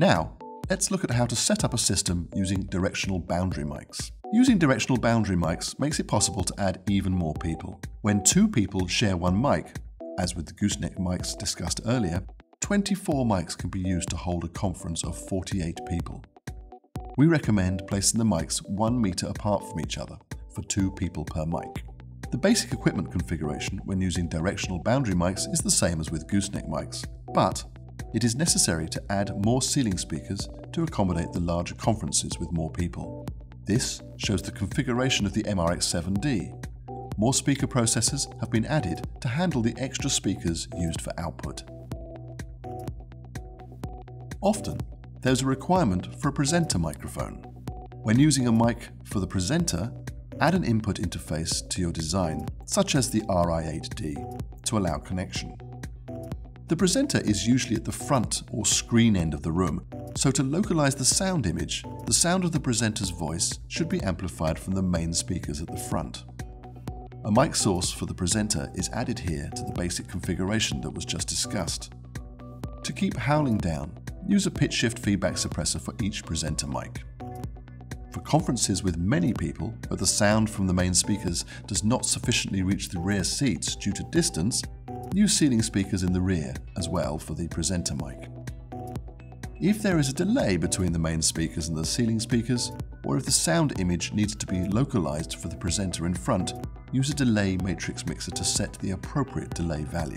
Now, let's look at how to set up a system using directional boundary mics. Using directional boundary mics makes it possible to add even more people. When 2 people share one mic, as with the gooseneck mics discussed earlier, 24 mics can be used to hold a conference of 48 people. We recommend placing the mics 1 meter apart from each other for 2 people per mic. The basic equipment configuration when using directional boundary mics is the same as with gooseneck mics, but it is necessary to add more ceiling speakers to accommodate the larger conferences with more people. This shows the configuration of the MRX7-D. More speaker processors have been added to handle the extra speakers used for output. Often, there's a requirement for a presenter microphone. When using a mic for the presenter, add an input interface to your design, such as the RI8D, to allow connection. The presenter is usually at the front or screen end of the room, so to localize the sound image, the sound of the presenter's voice should be amplified from the main speakers at the front. A mic source for the presenter is added here to the basic configuration that was just discussed. To keep howling down, use a pitch shift feedback suppressor for each presenter mic. For conferences with many people, where the sound from the main speakers does not sufficiently reach the rear seats due to distance, use ceiling speakers in the rear as well for the presenter mic. If there is a delay between the main speakers and the ceiling speakers, or if the sound image needs to be localized for the presenter in front, use a delay matrix mixer to set the appropriate delay value.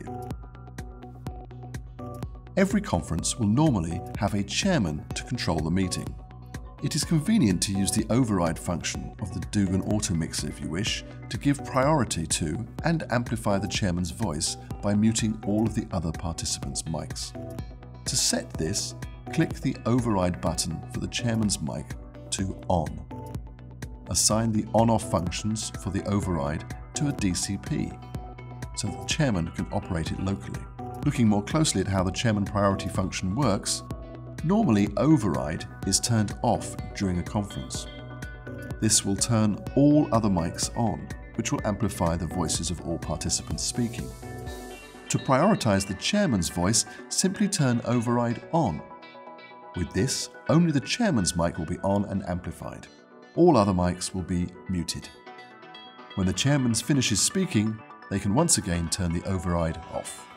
Every conference will normally have a chairman to control the meeting. It is convenient to use the override function of the Dugan Auto Mixer if you wish, to give priority to and amplify the chairman's voice by muting all of the other participants' mics. To set this, click the override button for the chairman's mic to on. Assign the on-off functions for the override to a DCP, so that the chairman can operate it locally. Looking more closely at how the chairman priority function works, normally override is turned off during a conference. This will turn all other mics on, which will amplify the voices of all participants speaking. To prioritize the chairman's voice, simply turn override on. With this, only the chairman's mic will be on and amplified. All other mics will be muted. When the chairman finishes speaking, they can once again turn the override off.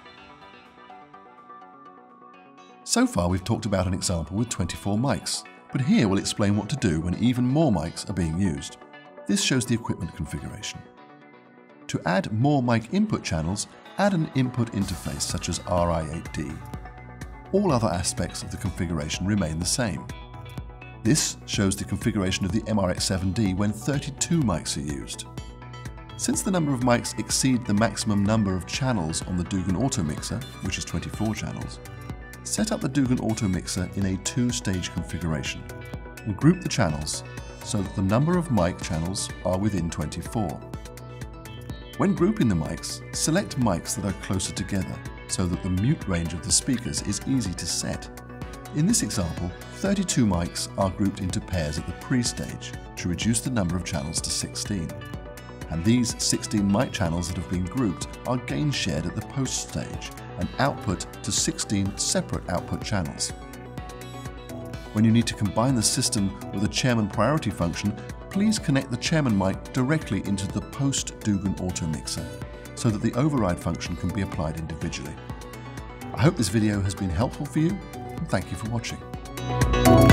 So far we've talked about an example with 24 mics, but here we'll explain what to do when even more mics are being used. This shows the equipment configuration. To add more mic input channels, add an input interface such as RI8D. All other aspects of the configuration remain the same. This shows the configuration of the MRX7-D when 32 mics are used. Since the number of mics exceed the maximum number of channels on the Dugan Auto Mixer, which is 24 channels, set up the Dugan Auto Mixer in a 2-stage configuration and group the channels so that the number of mic channels are within 24. When grouping the mics, select mics that are closer together so that the mute range of the speakers is easy to set. In this example, 32 mics are grouped into pairs at the pre-stage to reduce the number of channels to 16. And these 16 mic channels that have been grouped are gain shared at the post stage and output to 16 separate output channels. When you need to combine the system with a chairman priority function, please connect the chairman mic directly into the post Dugan Auto Mixer so that the override function can be applied individually. I hope this video has been helpful for you, and thank you for watching.